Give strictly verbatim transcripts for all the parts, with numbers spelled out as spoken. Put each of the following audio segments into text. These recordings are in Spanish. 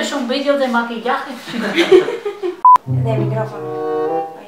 es un vídeo de maquillaje. De micrófono. Ahí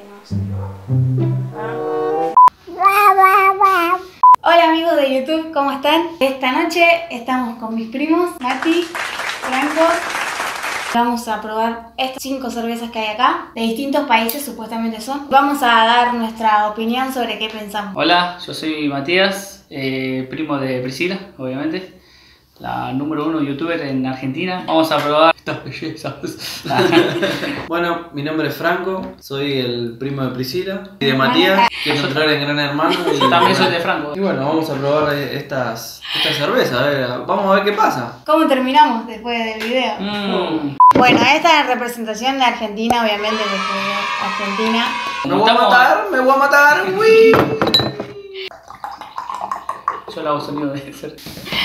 no. Hola amigos de YouTube, ¿cómo están? Esta noche estamos con mis primos, Mati, Franco. Vamos a probar estas cinco cervezas que hay acá, de distintos países supuestamente son. Vamos a dar nuestra opinión sobre qué pensamos. Hola, yo soy Matías, eh, primo de Priscila, obviamente. La número uno youtuber en Argentina. Vamos a probar estas bellezas. Bueno, mi nombre es Franco, soy el primo de Priscila y de Matías, que es entrar en Gran Hermano. Y, Yo también soy de Franco. Y bueno, vamos a probar estas, estas cervezas, a ver, vamos a ver qué pasa. ¿Cómo terminamos después del video? Mm. Bueno, esta es representación de Argentina, obviamente, porque Argentina. Me voy a matar, me voy a matar, uy. Yo la hago sonido de ser.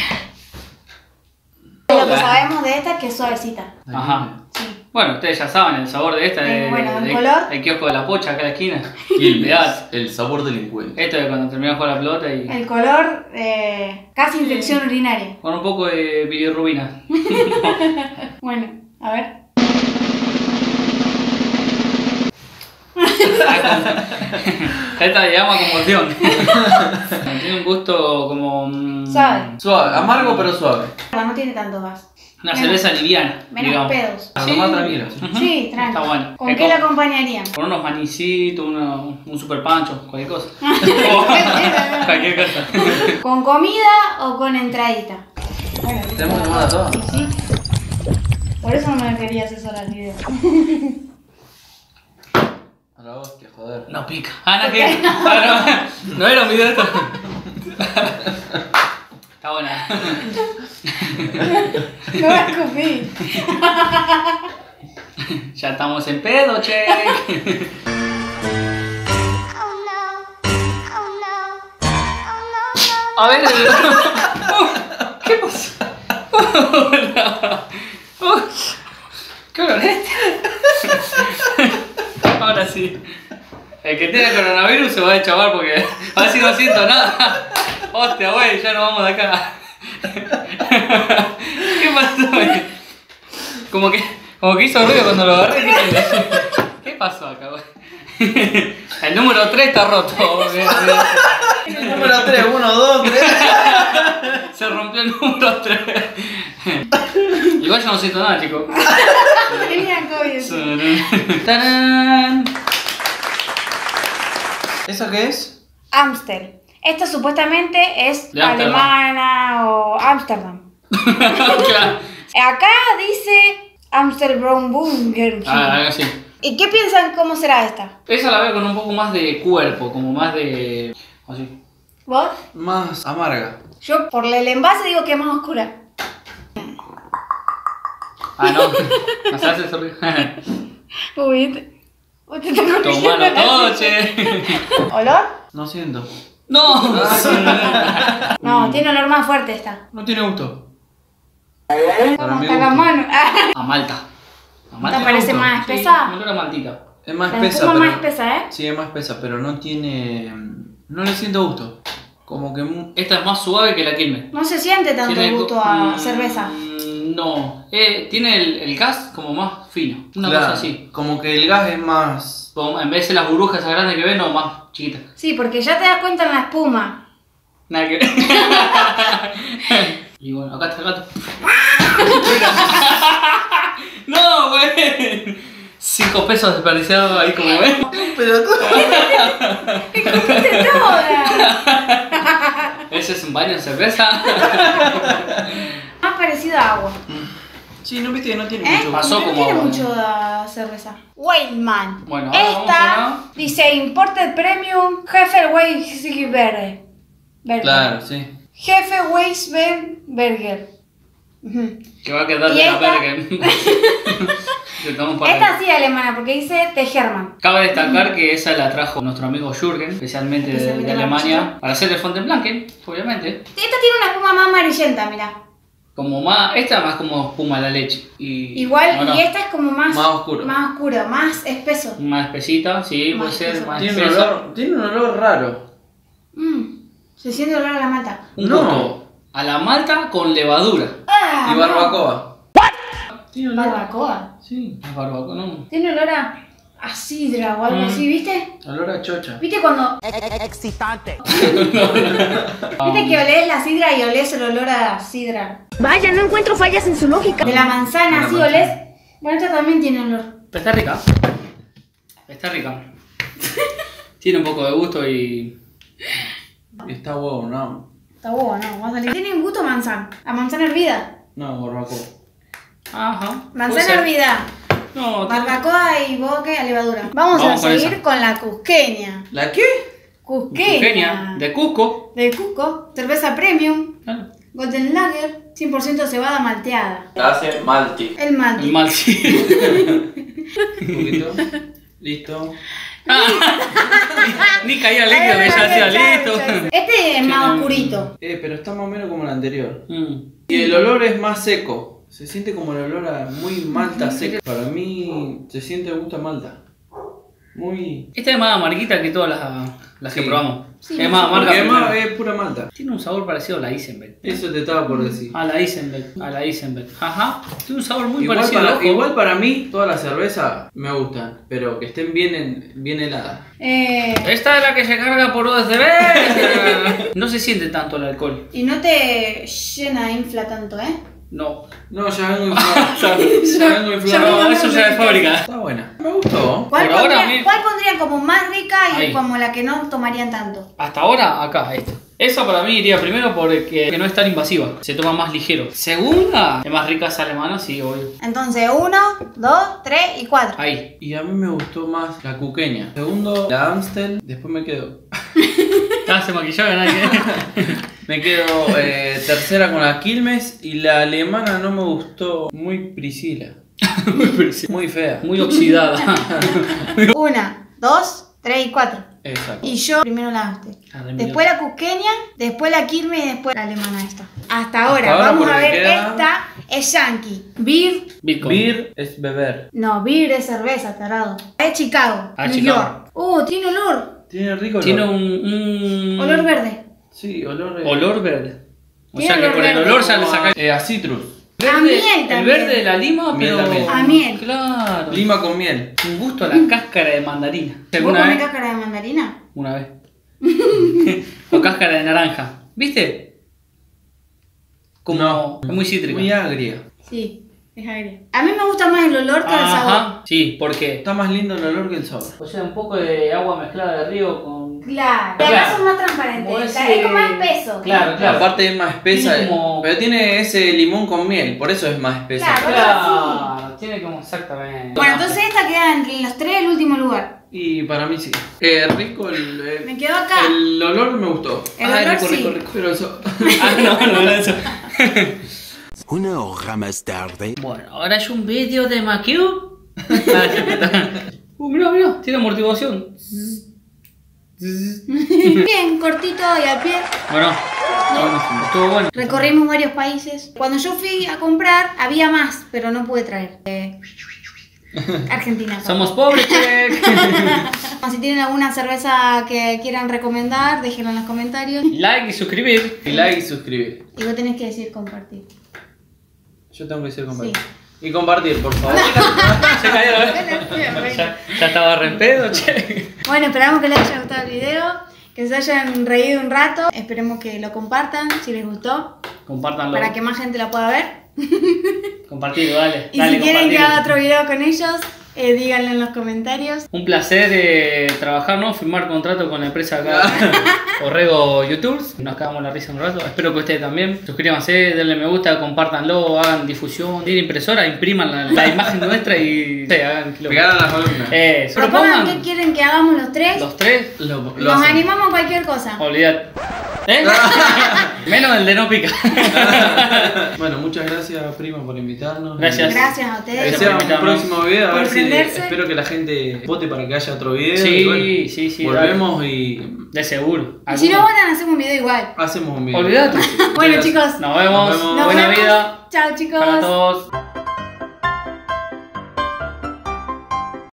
Lo que sabemos de esta es que es suavecita. Ajá. Sí. Bueno, ustedes ya saben el sabor de esta. Eh, De, bueno, ¿el de- color? El kiosco de la pocha acá en la esquina. Quilmes, el sabor del encuentro. Esto es cuando terminamos con la pelota y. El color, eh, casi infección urinaria. Con un poco de bilirrubina. Bueno, a ver. Esta le llama conmoción. Tiene un gusto como. mm, Suave. Suave, amargo pero suave. Pero no tiene tanto gas. Una Menos- cerveza liviana. Menos digamos. pedos. A Sí. tomar tranquilo. Ujú. Sí, tranqui. Está bueno. ¿Con Es qué como- la acompañarían? Con unos manicitos, uno- un super pancho, cualquier cosa. Cualquier cosa. ¿Con comida o con entradita? Bueno, Tenemos que tomar todo. sí, sí. Por eso no me quería hacer sola el video. A la hostia, joder. No pica. Ah, no, que. Ah, no, no era un video de esto. Está buena. No me escupí. Ya estamos en pedo, che. A ver, el... ¿Qué pasó? Uh, ¿Qué olor es este? Ahora sí. El que tiene coronavirus se va a chavar porque a ver si no siento nada. Hostia, güey, ya nos vamos de acá. ¿Qué pasó, güey? Como que, como que hizo ruido cuando lo agarré. ¿Qué, ¿Qué pasó acá, güey? El número tres está roto. Güey. Número tres, uno, dos, tres. Se rompió el número tres. Igual yo no siento nada, chicos. Tenía COVID. ¡Tarán! ¿Eso qué es? Amstel. Esta supuestamente es De Ámsterdam. alemana o Ámsterdam. Claro. Acá dice Amsterdam Bunker. Ah, algo así. ¿Y qué piensan cómo será esta? Esa la veo con un poco más de cuerpo, como más de. Así. ¿Vos? Más amarga. Yo por el envase digo que es más oscura. Ah, no. No se hace sorrir. Uy, te, uy, te está corrigiendo Tomalo la todo, silla. che. ¿Olor? No siento. No. No, tiene olor más fuerte esta. No tiene gusto. ¿Cómo Para mi está la gusto. mano? A Malta. A Malta. ¿Te parece gusto. más Sí, espesa? me olor a maltita. Es más La espesa, espuma pero... más espesa, ¿eh? Sí, es más espesa, pero no tiene... No le siento gusto. Como que... mu- Esta es más suave que la Quilmes. No se siente tanto Tiene gusto a mm, cerveza. No. Eh, tiene el, el gas como más fino. Una Claro, cosa así. como que el gas es más... Como en vez de las burbujas esas grandes que ven, no, más chiquitas. Sí, porque ya te das cuenta en la espuma. Nada que ver. Y bueno, acá está el gato. No, güey. Cinco pesos desperdiciados ahí como ven. Pero tú... ¡Te comiste toda! Ese es un baño de cerveza. Más parecido a agua. Sí, no viste que no tiene ¿Eh? mucho Pasó no como tiene agua. mucho a cerveza. Wildman. Bueno, ahora vamos a Esta una- dice Imported Premium Jefe Weisberger. Claro, sí. Jefe Weisberger. Ujú. Que va a quedar ¿Y de la esta? verga. Que estamos para Esta sí alemana porque dice de Hermann. Cabe destacar que esa la trajo nuestro amigo Jürgen, especialmente de, Especialmente de la Alemania, chica. para hacer el Fontainebleau, obviamente. Esta tiene una espuma más amarillenta, mirá. Como más, esta más como espuma de la leche. Y, Igual, ¿o no? y esta es como más, Más oscuro. más oscuro, más espeso. Más espesita, sí, Más puede ser espeso. más Tiene un, espesa. olor, tiene un olor raro. Mm, se siente olor a la malta. Un No. gusto a la malta con levadura. Ah, Y barbacoa. Tiene olor. Barbacoa. Sí. Es barbacoa, ¿no? Tiene olor a, a sidra o algo Mm. así, ¿viste? Olor a chocha. ¿Viste cuando... Excitante. ¿Viste que olés la sidra y olés el olor a sidra? Vaya, no encuentro fallas en su lógica. De la manzana, De la así manzana. olés. Bueno, esta también tiene olor. Pero está rica. Está rica. Tiene un poco de gusto y... Y está huevo, no. Está boba, no, va a salir. Tiene un gusto a manzana. A manzana hervida. No, barbacoa. Ajá. puede Manzana ser. hervida. No, tiene- Barbacoa y boque a levadura. Vamos, Vamos a con seguir esa. con la cusqueña. ¿La qué? Cusqueña. Cusqueña, de Cusco. De Cusco. Cerveza premium. Claro. Golden Lager. cien por ciento cebada malteada. La hace Malti. El mate. El mal, sí. Un poquito. Listo. Ni caía líquido que ya hacía listo. Este es más Sí, oscurito. Eh, pero está más o menos como el anterior. Mm. Y el olor es más seco. Se siente como el olor a muy malta seca. Para mí se siente gusto a malta. Muy... Esta es más amarguita que todas las, las que Sí. probamos. Sí, es más sí, amarga. Porque además primero. es pura malta. Tiene un sabor parecido a la Isenbeck. Eso te estaba por decir. A la Isenbeck. A la Isenbeck. Ajá. Tiene un sabor muy Igual parecido para, al ojo. igual para mí todas las cervezas me gustan, pero que estén bien, en, bien heladas. Eh, Esta es la que se carga por U S B. No se siente tanto el alcohol. y no te llena, infla tanto, ¿eh? No. No, ya vengo inflado. ya vengo inflado. vengo No, eso ya es de fábrica. Está buena. Me gustó. ¿Cuál, Por ahora, pondrían, mi- ¿Cuál pondrían como más rica y Ahí. como la que no tomarían tanto? Hasta ahora, acá, esta. Esa para mí iría primero porque que no es tan invasiva. Se toma más ligero. Segunda, es más rica esa alemana, sí, obvio. Entonces, uno, dos, tres y cuatro. Ahí. Y a mí me gustó más la cuqueña. Segundo, la Amstel. Después me quedo. Ah, se maquilló, nadie. Me quedo eh, tercera con la Quilmes. Y la alemana no me gustó. Muy Priscila. Muy fea. Muy oxidada. Una, dos, tres y cuatro. Exacto. Y yo primero la Amstel. Ah, de mí. Después la cusqueña, después la Quilmes y después la alemana esta. Hasta ahora, ahora vamos a porque ver queda- esta. Es Yankee. Beer. Bitcoin. Beer es beber. No, beer es cerveza, tarado. Es Chicago, Ah, New Chicago. York. Uh, tiene olor. Tiene rico olor. Tiene un, un... Olor verde. Sí, olor. eh, Olor verde. O Tiene sea que olor por el verde. olor ya le como saca... a, eh, a citrus. A miel El también. verde de la lima, Miel pero... también. A miel. Claro. Lima con miel. Un gusto a la cáscara de mandarina. ¿Vos ¿Alguna comés vez? cáscara de mandarina? Una vez. O cáscara de naranja. ¿Viste? Como... No. Es muy cítrica. Muy agria. Sí, es agria. A mí me gusta más el olor que el sabor. Ajá. Sí, porque... Está más lindo el olor que el sabor. O sea, un poco de agua mezclada de río con... Claro. Y Claro. además son más transparentes. Como Es ese- como más espeso. Claro, claro. Aparte es más espesa, Tiene como- pero tiene ese limón con miel, por eso es más espesa. Claro. Claro, tiene como exactamente... Bueno, entonces esta queda entre los tres el último lugar. Y para mí sí. Eh, rico el, eh, Me quedo acá. el olor me gustó. El Ay, olor rico, sí. rico, rico. Pero eso. Ah, no, no, no, eso. Una hora más tarde. Bueno, ahora es un vídeo de Macube. Uh, mirá, mirá, tiene amortiguación. Bien, cortito y al pie. Bueno, estuvo bueno. Recorrimos varios países. Cuando yo fui a comprar, había más, pero no pude traer. Eh, Argentina. Somos pobres, che. Si tienen alguna cerveza que quieran recomendar, déjenlo en los comentarios. Like y suscribir. Y like y suscribir. Y vos tenés que decir compartir. Yo tengo que decir compartir. Sí. Y compartir, por favor. Se cayó, ¿eh? Ya, ya estaba re en pedo, che. Bueno, esperamos que les haya gustado el video, que se hayan reído un rato. Esperemos que lo compartan si les gustó, Compártanlo. para que más gente la pueda ver. Compartirlo, dale. Y dale, si quieren que compartilo. haga otro video con ellos, eh, díganlo en los comentarios. Un placer eh, trabajar, ¿no? Firmar contrato con la empresa acá, Orrego YouTube. Nos cagamos la risa un rato. Espero que ustedes también. Suscríbanse, denle me gusta, compártanlo, hagan difusión. Tienen impresora, impriman la, la imagen nuestra y sí, hagan quilombo. Pegar a las columnas. Eh, solo Propongan qué pongan quieren que hagamos los tres. los tres. Lo, lo Nos hacen. animamos a cualquier cosa. Olvidate. ¿Eh? Menos el de no pica. Bueno, muchas gracias, prima, por invitarnos. Gracias. Gracias a Que ustedes. sea un Invitarnos. próximo video, a Por ver si prenderse. espero que la gente vote para que haya otro video. Sí, y bueno, sí, sí, volvemos y De seguro. Y si no votan, hacemos un video igual. hacemos un video. Olvidate. Bueno, chicos, Nos vemos. Nos vemos. nos Buena vemos. vida Chao, chicos. para todos.